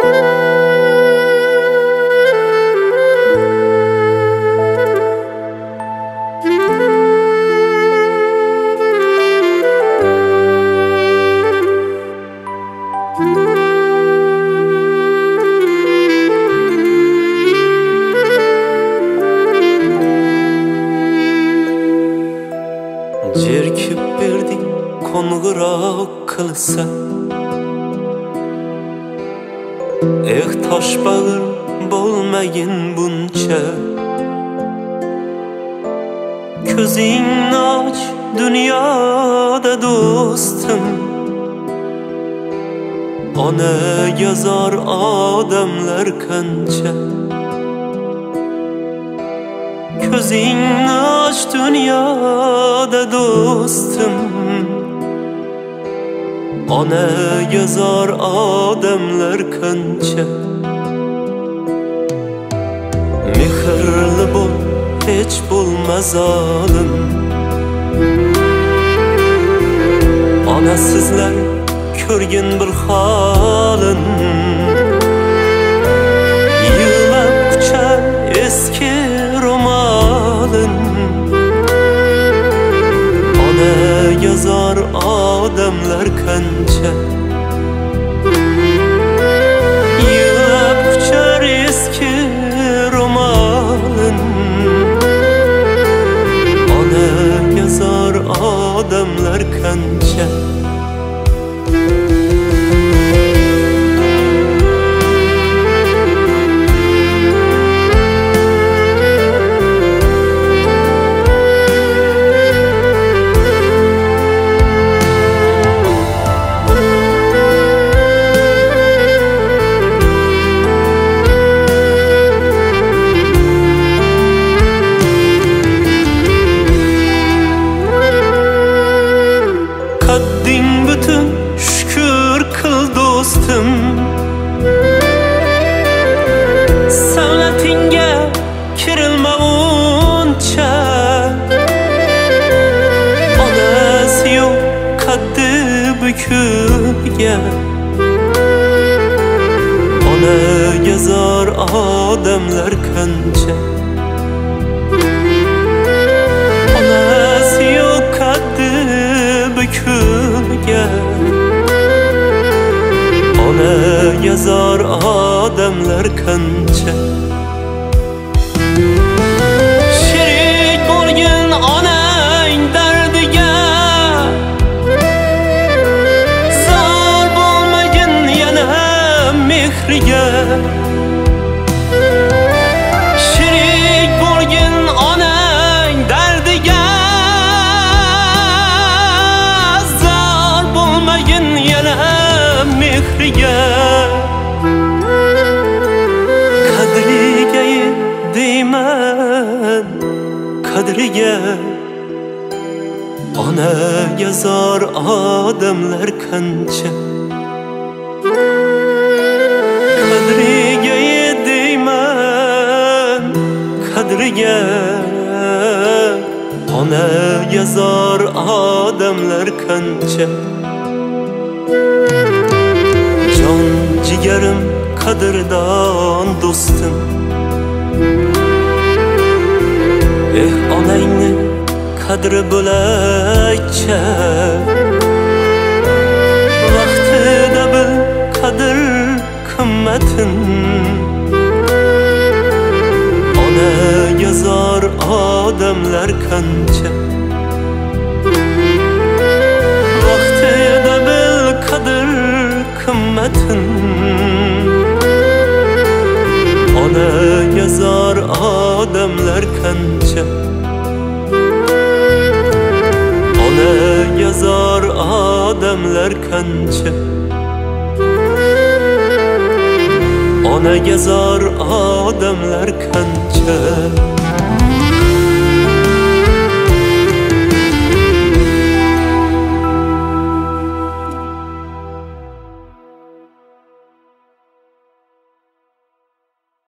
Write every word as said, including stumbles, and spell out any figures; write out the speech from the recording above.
Jerkib berdik qo'ng'iroq qilsa, eh tosh bag'ir bo'lmagin buncha. Ko'zingni och dunyoda do'stim, onaga zor odamlar qancha. Ko'zingni och dunyoda do'stim, onaga zor odamlar qancha. Mehrli bo'l, hech bo'lma zolim. Onasizlar ko'rgin bir holin. Yig'lab quchar eski ro'molin. Onaga zor odamlar qancha. Yig'lab quchar eski ro'molin. Onaga zor odamlar qancha. Qadding butun shukr qil do'stim, savlatingga kirilma uncha. Onasi yo'q qaddi bukilgan, onaga zor odamlar qancha. Onasi yo'q qaddi bukilgan, onaga zor odamlar qancha. Sherik bo'lgin onang dardiga, zor bo'lmagin yana mehriga. Sherik bo'lgin onang dardiga, zor bo'lmagin yana mehriga. Qadriga deyman, qadriga. Onaga zor odamlar qancha. Qadriga deyman, qadriga. Onaga zor odamlar qancha. Jon jigarim, qadrdon do'stim, eh onangni qadri bo'laycha. Vaqtida bil qadr qimmatin, onaga zor odamlar qancha. Vaqtida bil qadr qimmatin, onaga zor odamlar qancha. Onaga zor odamlar qancha. Onaga zor odamlar qancha.